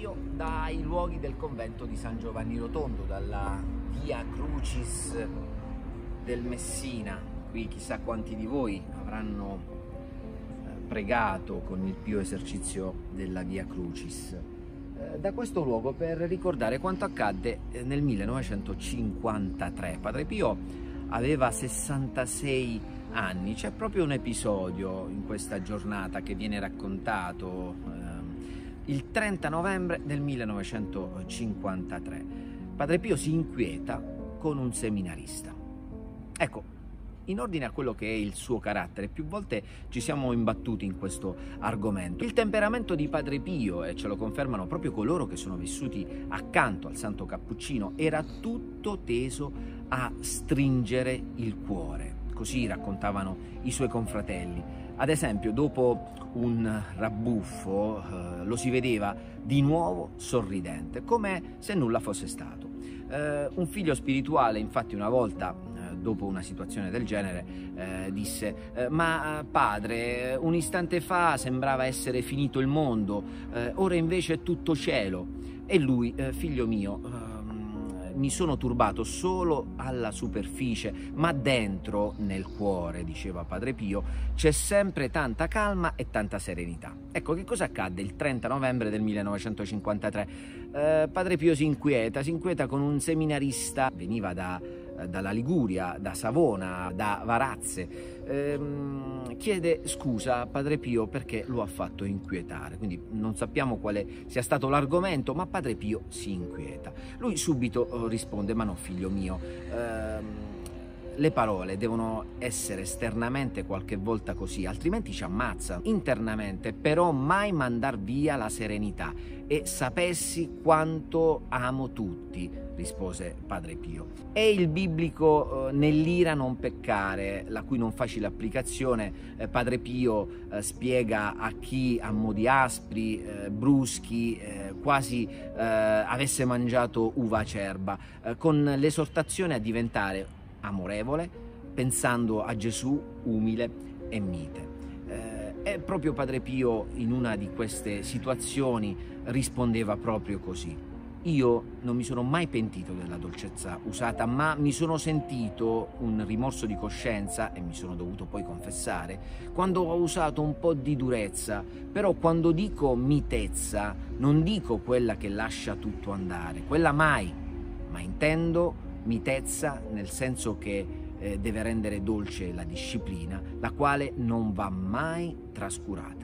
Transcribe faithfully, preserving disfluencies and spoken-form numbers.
Pio dai luoghi del convento di San Giovanni Rotondo, dalla Via Crucis del Messina. Qui chissà quanti di voi avranno pregato con il pio esercizio della Via Crucis. Da questo luogo per ricordare quanto accadde nel millenovecentocinquantatré. Padre Pio aveva sessantasei anni. C'è proprio un episodio in questa giornata che viene raccontato eh, il trenta novembre del millenovecentocinquantatré. Padre Pio si inquieta con un seminarista. Ecco, in ordine a quello che è il suo carattere, più volte ci siamo imbattuti in questo argomento. Il temperamento di Padre Pio, e ce lo confermano proprio coloro che sono vissuti accanto al Santo Cappuccino, era tutto teso a stringere il cuore. Così raccontavano i suoi confratelli. Ad esempio, dopo un rabbuffo eh, lo si vedeva di nuovo sorridente, come se nulla fosse stato. Eh, un figlio spirituale, infatti, una volta dopo una situazione del genere, eh, disse eh, ma padre, un istante fa sembrava essere finito il mondo, eh, ora invece è tutto cielo. E lui, eh, figlio mio, eh, mi sono turbato solo alla superficie, ma dentro, nel cuore, diceva Padre Pio, c'è sempre tanta calma e tanta serenità. Ecco, che cosa accadde il trenta novembre del millenovecentocinquantatré? Eh, Padre Pio si inquieta, si inquieta con un seminarista, veniva da dalla Liguria, da Savona, da Varazze, ehm, chiede scusa a Padre Pio perché lo ha fatto inquietare. Quindi non sappiamo quale sia stato l'argomento, ma Padre Pio si inquieta. Lui subito risponde: ma no, figlio mio, ehm, le parole devono essere esternamente qualche volta così, altrimenti ci ammazza. Internamente però mai mandar via la serenità, e sapessi quanto amo tutti, rispose Padre Pio. È il biblico eh, nell'ira non peccare, la cui non facile applicazione eh, Padre Pio eh, spiega a chi a modi aspri, eh, bruschi, eh, quasi eh, avesse mangiato uva acerba, eh, con l'esortazione a diventare amorevole, pensando a Gesù umile e mite. Eh, e proprio Padre Pio in una di queste situazioni rispondeva proprio così: io non mi sono mai pentito della dolcezza usata, ma mi sono sentito un rimorso di coscienza, e mi sono dovuto poi confessare, quando ho usato un po' di durezza. Però quando dico mitezza non dico quella che lascia tutto andare, quella mai, ma intendo mitezza nel senso che eh, deve rendere dolce la disciplina, la quale non va mai trascurata.